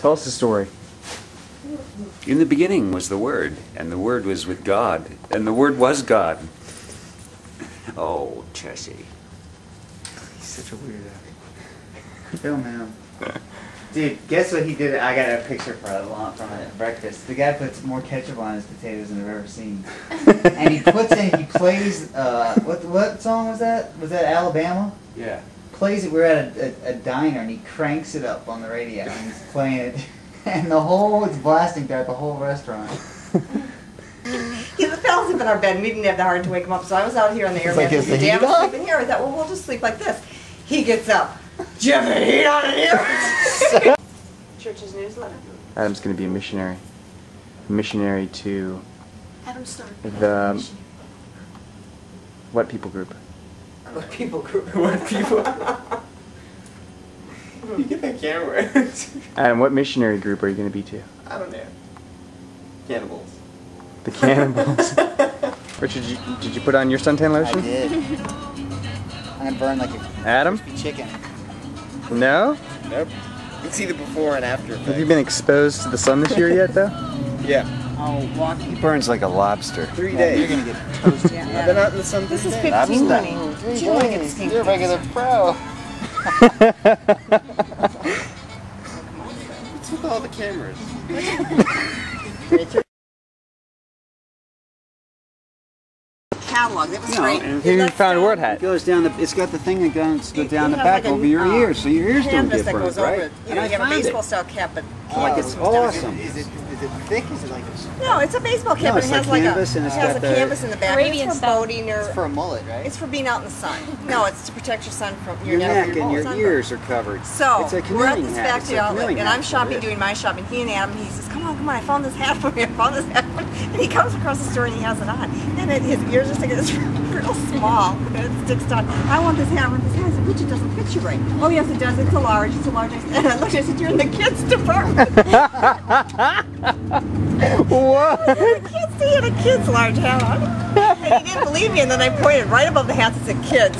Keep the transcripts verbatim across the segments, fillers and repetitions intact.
Tell us the story. In the beginning was the Word, and the Word was with God, and the Word was God. Oh, Chessie. He's such a weirdo. Film him. Dude, guess what he did? I got a picture for a long from it at breakfast. The guy puts more ketchup on his potatoes than I've ever seen. And he puts in, he plays, uh, what what song was that? Was that Alabama? Yeah. Plays it, we're at a, a, a diner and he cranks it up on the radio and he's playing it. And the whole, it's blasting throughout the whole restaurant. He fell asleep in our bed and we didn't have the heart to wake him up. So I was out here on the air Like mattress. the Dad heat was on? sleeping here. I thought, well, we'll just sleep like this. He gets up. Do you have the heat on in here? Church's newsletter. Adam's going to be a missionary. A missionary to Adam started. the what people group? What people group? What people? You get that camera. Adam, what missionary group are you going to be to? I don't know. Cannibals. The cannibals. Richard, did you, did you put on your suntan lotion? I did. I'm gonna burn like a Adam? crispy chicken. No? Nope. You can see the before and after effect. Have you been exposed to the sun this year yet, though? Yeah. Oh, walk. He burns like a lobster. Three Yeah, days. you're gonna get toasted. Yeah, I've been out in the sun This three is days. fifteen Lobster. twenty. Oh, three Do you want to get days. stink You're a regular pro. What's with all the cameras? Catalog. That was No, great. and You That's found a down- word hat. It goes down the. It's got the thing that goes go It- down it the has back like a, over your uh, ears, so your ears don't canvas get that burned, goes over right? it. You And know, I you have a found it. baseball style cap, but Oh, like it's it's awesome. Is it is it thick? Is it like a... No, it's a baseball cap, No, but it's it has like like canvas a, and it it's has got a the- canvas in the back. Arabian it's for style. boating or It's for a mullet, right? it's for being out in the sun. No, it's to protect your sun from your your, neck your and your sunburn. ears are covered. So it's a we're at canoeing this hat. It's factory a outlet, canoeing and hat I'm for shopping, it. doing my shopping. He and Adam, he says, "Come on, come on! I found this hat for you. I found this hat," and he comes across the store and he has it on, and it, his ears are sticking. It's real small, and it sticks down. I want this hat. I want this hat. I said, "Richard, doesn't fit you right." Oh yes, it does. It's a large. It's a large. I said, and I looked. I said, "You're in the kids department." What? The kids, he had a kid's large hat on. And he didn't believe me, and then I pointed right above the hat that said kids.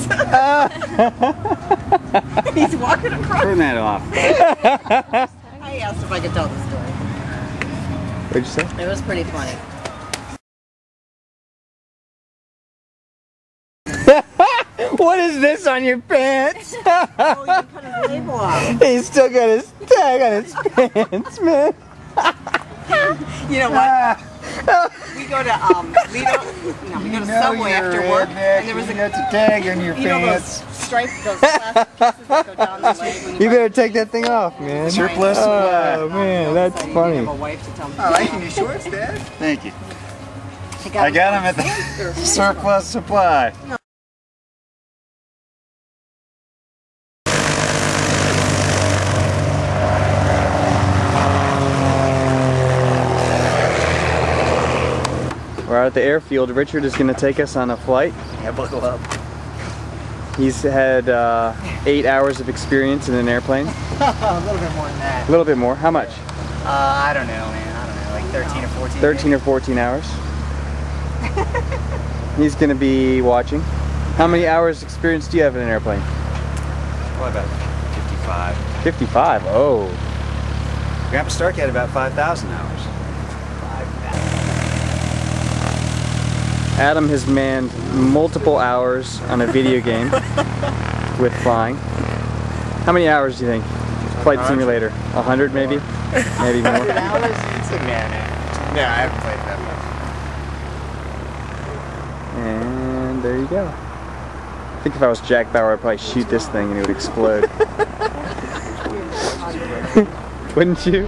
He's walking across. Turn that off. I asked if I could tell the story. What'd you say? It was pretty funny. What is this on your pants? Oh, you can cut his label off. He's still got his tag on his pants, man. You know what? We go to um, we go, no, we go to Subway after work, and there was a got the tag on your you know those stripes, those plastic pieces that go down the leg when you. You better take that thing off, man. Surplus Oh, supply. man, that's So you funny. have a wife to tell me. I like your new shorts, Dad. Thank you. I I got them at the surplus supply. We're out at the airfield. Richard is going to take us on a flight. Yeah, buckle up. He's had uh, eight hours of experience in an airplane. A little bit more than that. A little bit more. How much? Uh, I don't know, man. I don't know, like thirteen or fourteen. thirteen or fourteen hours. He's going to be watching. How many hours experience do you have in an airplane? Well, about fifty-five. fifty-five. Oh. Grandpa Stark had about five thousand hours. Adam has manned multiple hours on a video game with flying. How many hours do you think? Flight simulator. A hundred maybe? Maybe more. hours? It's a man. Yeah, I haven't played that much. And there you go. I think if I was Jack Bauer, I'd probably shoot this thing and it would explode. Wouldn't you?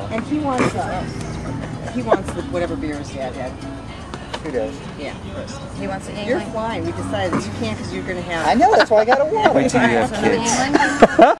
And he wants, uh, he wants the, whatever beer his dad had. Who does? Yeah. He wants an You're Yingling. fine. We decided that you can't because you're going to have. I know, that's why I got a water. Wait till you have Another kids. Yingling?